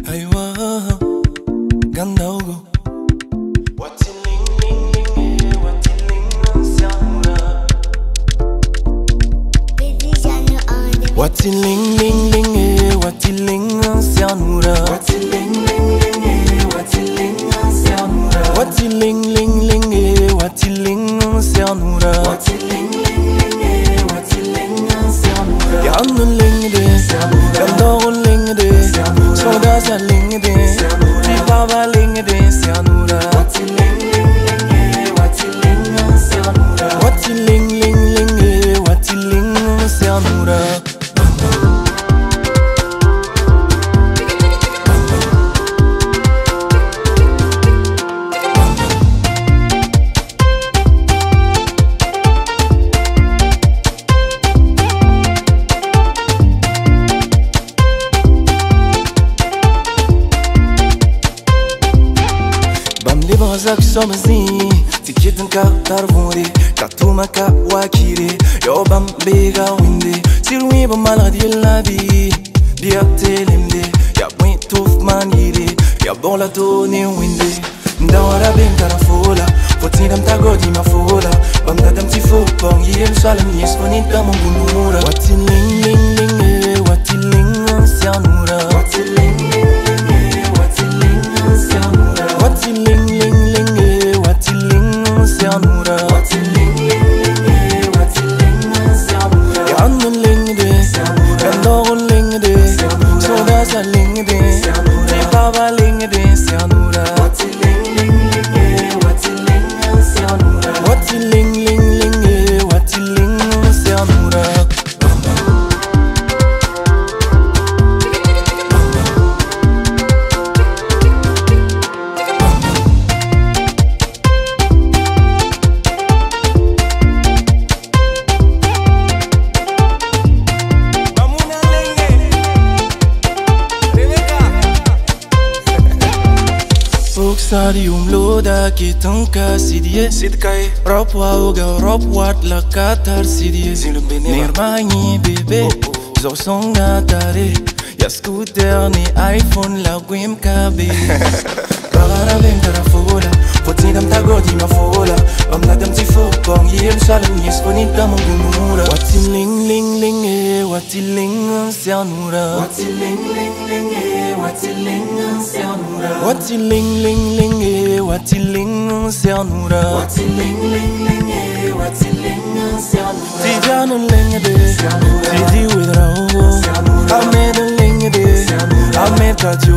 أيوة قندوقو Wati ling ling ling wati ling sianura. Wati ling ling ling wati ling sianura. Wati ling ling ling wati ling sianura. Wati ling ling ling wati ling sianura. Yanu ling de, yando ling de, soda sa ling de, pipava ling de sianura. Wati ling ling ling wati ling sianura. Wati ling ling ling wati ling sianura. Bazak somazi, tikitan ka tarvuri, katuma ka wakiri, yo bambega winde, silwi ba maladi labi, dia telimde, ya point tuf maniri, ya bola toni winde, ndawara ben tarafola, fotinam tagodi mafola, bam dadam tifo bong yel salam yes fonita mungura, wati ling ling ling, wati ling sianura, wati ling ling ling, wati ling sianura, wati ling sianura. Wati ling ling ling wati ling sianura. Yanu ling de, yando ling de, soda sa ling de, pipava ling de sianura. Wati ling ling ling wati ling sianura. Wati ling ling ling wati ling sianura. Sadi umloda kitunka sidie sidkai rop wauga rop wat la katar sidie nirmanyi bebe zo songa tare ya scooter ni iPhone la gwim kabe bagara vem tarafola fotinam tagodi mafola bam nadam tifo bong yel salam yes fonita mungura wati ling ling ling wati ling sianura. Wati ling ling ling wati ling sianura. Wati ling ling ling wati ling sianura. Wati ling ling ling wati ling sianura. Tijanu ling de, tiji with rao. Ahmed ling de, Ahmed kajo.